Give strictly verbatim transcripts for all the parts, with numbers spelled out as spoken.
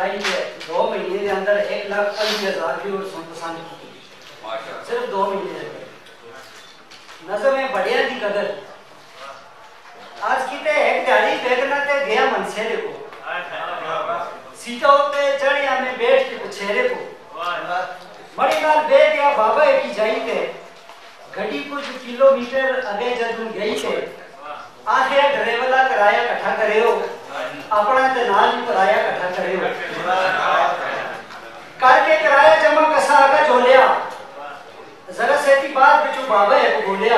चलाई है दो महीने के अंदर एक लाख अस्सी हजार की और पसंद की सिर्फ दो महीने नजर में बढ़िया की कदर आज किते एक दिहाड़ी देखना ते गया मनसेरे को सीटों पे चढ़िया में बैठ के पुछेरे को बड़ी नाल बैठ गया बाबा की जाई थे घड़ी कुछ किलोमीटर आगे जब गई थे आखिर ड्राइवरा किराया इकट्ठा करे हो अपना ते नाल भी किराया इकट्ठा करे हो करके किराया जमा कसा आगे झोलिया जरा सेती बात बिचू बाबा है को बोलिया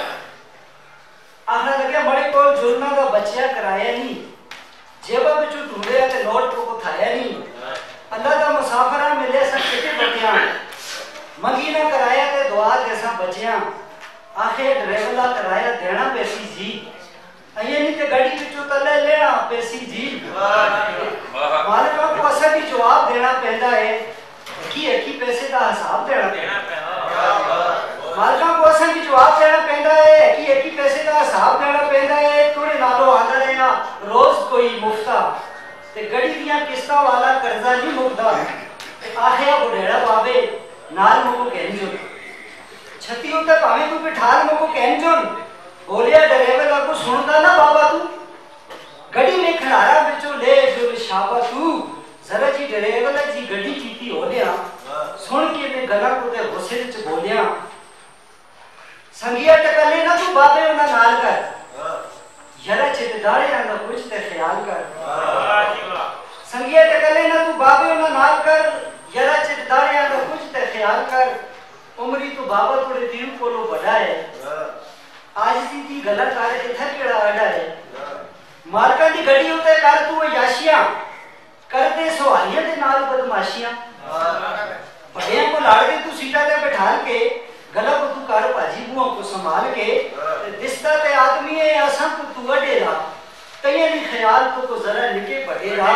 आखना लगे बड़े को जुलना का बचिया किराया नहीं जेबा बिचू ढूंढे ते नोट को थाया नहीं अल्लाह का मुसाफिरा मिले सब किते बटिया मंगी ना किराया ते दुआ जैसा बचिया आखिर ड्राइवरा किराया देना पैसी जी ये नहीं ते गाड़ी बिचू तले लेना पैसी जी मालिका को असा भी जवाब देना पैदा है की है की पैसे का हिसाब देना पैदा मालिका को असा भी जवाब देना पैदा है की है की पैसे का हिसाब देना पैदा है थोड़े नालो आंदा रहना रोज कोई मुफ्ता ते गड़ी दियां किस्तां वाला कर्जा नहीं मुकदा आखिया बुढ़ेड़ा बाबे नाल मुको कहन जो छती उते भावे तू बिठाल मुको कहन जो बोलिया ड्राइवर को सुनदा ना बाबा तू गड़ी में खड़ारा बिचो ले जो शाबा तू जरा जी ड्राइवर जी गड्डी कीती हो लिया सुन के मैं गला को ते गुस्से च बोलिया संगिया टकले ना तू बाबे ना नाल कर जरा चितदारे ना कुछ ते ख्याल कर संगिया टकले ना तू बाबे ना नाल कर जरा चितदारे ना कुछ ते ख्याल कर उमरी तो बाबा थोड़े दिन कोलो बड़ा है आज दी दी गलत आ रहे था केड़ा आड़ा है मार्का दी घड़ी होते कर तू याशियां कर दे सवालियां दे नाल बदमाशियां बड़ियां को लाड़ के तू सीटा ते बैठाल के गला को तू कर भाजी बुआ को संभाल के दिसता ते आदमी है असा को तू अडेरा तये नी ख्याल को तो जरा निके पड़ेगा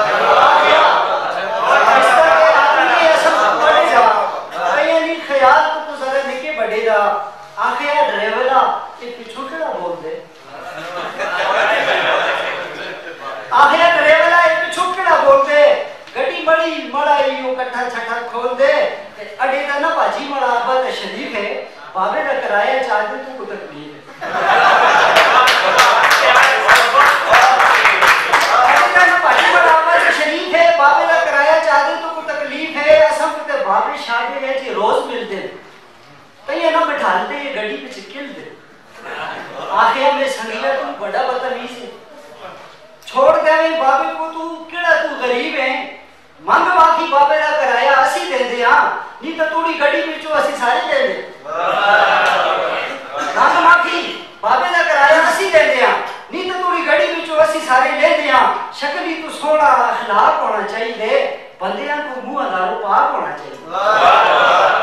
दिसता ते आदमी है असा को अडेरा तये नी ख्याल को तो जरा निके बढ़ेगा आखिर ड्राइवरा ये पिछू केड़ा बोल दे आखिर ड्राइवरा ये पिछू केड़ा बोल दे गड्डी बड़ी मड़ाई ओ कट्ठा छठा खोल दे अडे दा ना बाजी मड़ा अब्बा ते शरीफ है बाबे दा किराया चार्ज तू को तकलीफ है अडे दा ना बाजी मड़ा अब्बा ते शरीफ है बाबे दा किराया चार्ज तू को तकलीफ है असम ते बाबे शादी है जी रोज मिलदे तय ना बैठालते ये गड्डी पे चिकिल दे आखिर में संगिया तू बड़ा बदतमीज है छोड़ दे बाबे को तू केड़ा तू गरीब है मंग माखी बाबे दा किराया असी दे दे हां नी तो तूड़ी गड्डी विचो असी सारे दे दे मंग माखी बाबे दा किराया असी दे दे हां नी तो तूड़ी गड्डी विचो असी सारे ले दे हां शक्ली तू सोना अखलाक होना चाहिए बंदियां को मुंह दारू पाक होना चाहिए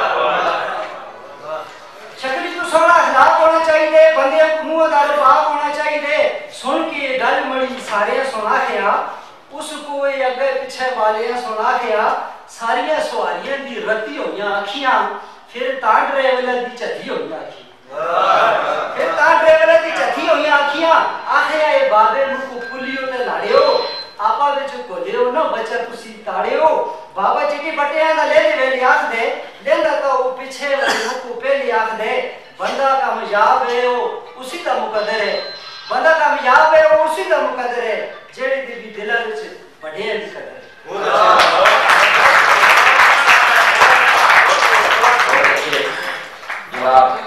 शक्ली तो सोना अखलाक होना चाहिए बंदे को मुंह दाल पाक होना चाहिए सुन के गल मड़ी सारे सुना खया उसको ये अगे पीछे वाले सुना खया सारिया सवारियां दी रत्ती होइयां अखियां फिर ता ड्राइवर दी चथी होइयां अखी फिर ता ड्राइवर दी चथी होइयां अखियां आखिया ए बाबे नु को पुलियो ते लाड़ियो आपा विच कोलियो ना बच्चा तुसी ताड़ियो बाबा जी की बटिया दा ले ले वेली आख दे देंदा तो वो पीछे वाले को पहले आख दे बंदा कामयाब है वो उसी का मुकद्दर है बंदा कामयाब है वो उसी का मुकद्दर है जेड़ी दी भी दिल विच बढ़िया दी कदर है।